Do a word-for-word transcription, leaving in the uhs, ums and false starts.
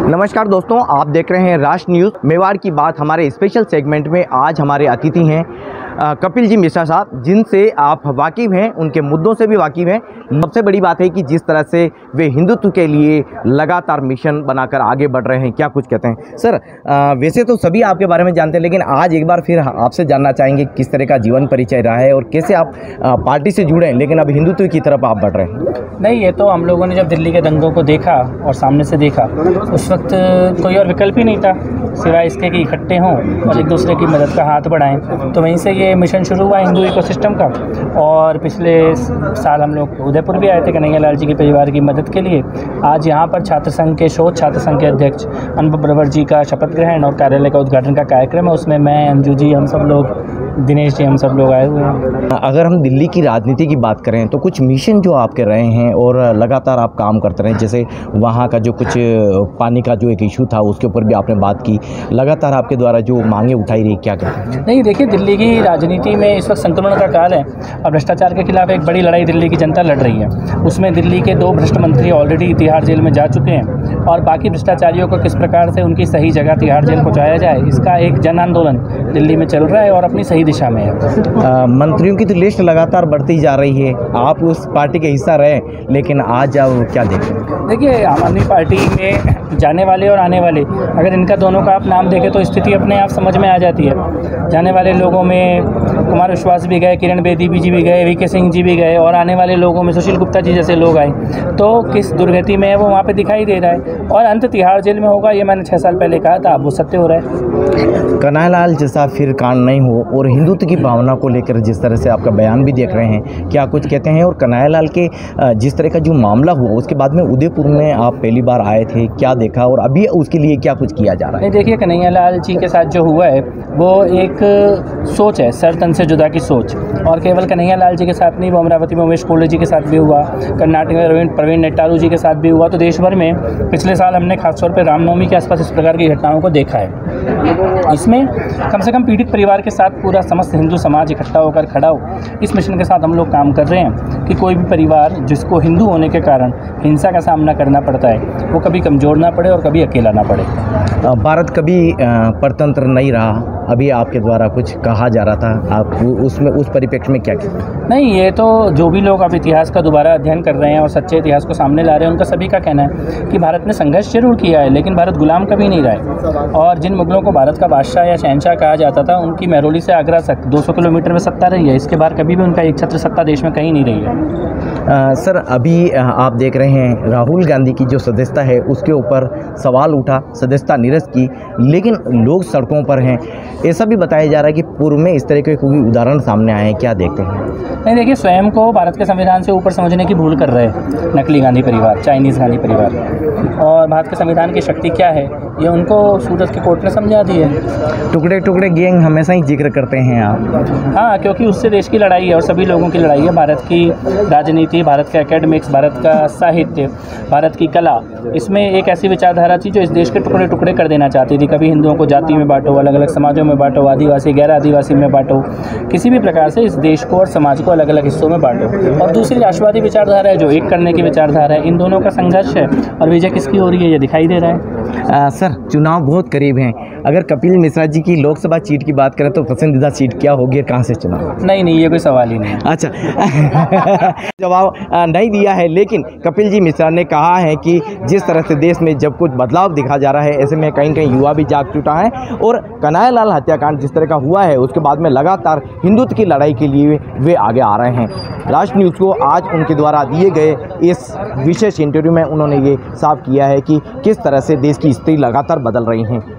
नमस्कार दोस्तों, आप देख रहे हैं राष्ट्र न्यूज़ मेवाड़ की बात। हमारे स्पेशल सेगमेंट में आज हमारे अतिथि हैं कपिल जी मिश्रा साहब, जिनसे आप वाकिफ़ हैं, उनके मुद्दों से भी वाकिफ़ हैं। सबसे बड़ी बात है कि जिस तरह से वे हिंदुत्व के लिए लगातार मिशन बनाकर आगे बढ़ रहे हैं, क्या कुछ कहते हैं सर? आ, वैसे तो सभी आपके बारे में जानते हैं, लेकिन आज एक बार फिर आपसे जानना चाहेंगे किस तरह का जीवन परिचय रहा है और कैसे आप आ, पार्टी से जुड़े हैं लेकिन अब हिंदुत्व की तरफ आप बढ़ रहे हैं। नहीं, ये तो हम लोगों ने जब दिल्ली के दंगों को देखा और सामने से देखा, उस वक्त कोई और विकल्प ही नहीं था सिवाय इसके कि इकट्ठे हों और एक दूसरे की मदद का हाथ बढ़ाएं। तो वहीं से ये मिशन शुरू हुआ हिंदू इकोसिस्टम का। और पिछले साल हम लोग उदयपुर भी आए थे कन्हैया लाल जी के परिवार की मदद के लिए। आज यहाँ पर छात्र संघ के शोध छात्र संघ के अध्यक्ष अनुभव ब्रवर जी का शपथ ग्रहण और कार्यालय का उद्घाटन का कार्यक्रम है। उसमें मैं, अंजू जी, हम सब लोग, दिनेश जी, हम सब लोग आए हुए हैं। अगर हम दिल्ली की राजनीति की बात करें तो कुछ मिशन जो आप कर रहे हैं और लगातार आप काम करते रहे, जैसे वहाँ का जो कुछ पानी का जो एक इशू था उसके ऊपर भी आपने बात की, लगातार आपके द्वारा जो मांगे उठाई रही, क्या कहते हैं? नहीं, देखिए, दिल्ली की राजनीति में इस वक्त संक्रमण का काल है और भ्रष्टाचार के खिलाफ एक बड़ी लड़ाई दिल्ली की जनता लड़ रही है। उसमें दिल्ली के दो भ्रष्ट मंत्री ऑलरेडी तिहाड़ जेल में जा चुके हैं और बाकी भ्रष्टाचारियों को किस प्रकार से उनकी सही जगह तिहाड़ जेल पहुँचाया जाए, इसका एक जन आंदोलन दिल्ली में चल रहा है और अपनी सही दिशा में है। आ, मंत्रियों की तो लिस्ट लगातार बढ़ती जा रही है, आप उस पार्टी के हिस्सा रहे, लेकिन आज आप क्या देखें? देखिए, आम आदमी पार्टी में जाने वाले और आने वाले, अगर इनका दोनों का आप नाम देखें तो स्थिति अपने आप समझ में आ जाती है। जाने वाले लोगों में कुमार विश्वास भी गए, किरण बेदी जी भी गए, वी के सिंह जी भी गए और आने वाले लोगों में सुशील गुप्ता जी जैसे लोग आए। तो किस दुर्गति में है वो वहाँ पे दिखाई दे रहा है और अंत तिहाड़ जेल में होगा, ये मैंने छः साल पहले कहा था, अब वो सत्य हो रहा है। कन्हैया लाल जैसा फिर कांड नहीं हो और हिंदुत्व की भावना को लेकर जिस तरह से आपका बयान भी देख रहे हैं, क्या कुछ कहते हैं? और कन्हैया लाल के जिस तरह का जो मामला हुआ उसके बाद में उदयपुर में आप पहली बार आए थे, क्या देखा और अभी उसके लिए क्या कुछ किया जा रहा है? नहीं, देखिए, कन्हैया लाल जी के साथ जो हुआ है वो एक सोच है, सर तन से जुदा की सोच। और केवल कन्हैया लाल जी के साथ नहीं, वो अमरावती में उमेश कोल्ले जी के साथ भी हुआ, कर्नाटक में रविंद्र प्रवीण नेट्टारू जी के साथ भी हुआ। तो देश भर में पिछले साल हमने खासतौर पर रामनवमी के आसपास इस प्रकार की घटनाओं को देखा है। इसमें कम से कम पीड़ित परिवार के साथ पूरा समस्त हिंदू समाज इकट्ठा होकर खड़ा हो। इस मिशन के साथ हम लोग काम कर रहे हैं कि कोई भी परिवार जिसको हिंदू होने के कारण हिंसा का सामना करना पड़ता है, वो कभी कमज़ोर ना पड़े और कभी अकेला ना पड़े। भारत कभी परतंत्र नहीं रहा, अभी आपके द्वारा कुछ कहा जा रहा था, आप उसमें उस परिप्रेक्ष्य में क्या कहते? नहीं, ये तो जो भी लोग अब इतिहास का दोबारा अध्ययन कर रहे हैं और सच्चे इतिहास को सामने ला रहे हैं, उनका सभी का कहना है कि भारत ने संघर्ष जरूर किया है लेकिन भारत गुलाम कभी नहीं रहा है। और जिन मुगलों को भारत का बादशाह या शहनशाह कहा जाता था, उनकी महरौली से आगरा तक दो सौ किलोमीटर में सत्ता रही है। इसके बाहर कभी भी उनका एक छत्र सत्ता देश में कहीं नहीं रही है। आ, सर, अभी आप देख रहे हैं राहुल गांधी की जो सदस्यता है उसके ऊपर सवाल उठा, सदस्यता निरस्त की, लेकिन लोग सड़कों पर हैं। ऐसा भी बताया जा रहा है कि पूर्व में इस तरह के कोई उदाहरण सामने आए हैं, क्या देखते हैं? नहीं, देखिए, स्वयं को भारत के संविधान से ऊपर समझने की भूल कर रहे हैं नकली गांधी परिवार, चाइनीज़ गांधी परिवार। और भारत के संविधान की शक्ति क्या है ये उनको सूरत की कोर्ट ने समझा दी है। टुकड़े टुकड़े गैंग हमेशा ही जिक्र करते हैं आप। हाँ, क्योंकि उससे देश की लड़ाई है और सभी लोगों की लड़ाई है। भारत की राजनीति, भारत के एकेडमिक्स, भारत का साहित्य, भारत की कला, इसमें एक ऐसी विचारधारा थी जो इस देश के टुकड़े टुकड़े कर देना चाहती थी। कभी हिंदुओं को जाति में बांटो, अलग अलग समाजों में बांटो, आदिवासी गैर आदिवासी में बांटो, किसी भी प्रकार से इस देश को और समाज को अलग अलग हिस्सों में बांटो। और दूसरी राष्ट्रवादी विचारधारा है जो एक करने की विचारधारा है। इन दोनों का संघर्ष है और विजय किसकी हो रही है ये दिखाई दे रहा है। आ, सर, चुनाव बहुत करीब हैं, अगर कपिल मिश्रा जी की लोकसभा सीट की बात करें तो पसंदीदा सीट क्या होगी, कहाँ से चुनाव? नहीं नहीं, ये कोई सवाल ही नहीं है। अच्छा जवाब नहीं दिया है, लेकिन कपिल जी मिश्रा ने कहा है कि जिस तरह से देश में जब कुछ बदलाव दिखा जा रहा है, ऐसे में कहीं कहीं युवा भी जाग चुका है और कन्हैया लाल हत्याकांड जिस तरह का हुआ है उसके बाद में लगातार हिंदुत्व की लड़ाई के लिए वे आगे आ रहे हैं। राष्ट्र न्यूज़ को आज उनके द्वारा दिए गए इस विशेष इंटरव्यू में उन्होंने ये साफ किया है कि किस तरह से देश की स्थिति लगातार बदल रही हैं।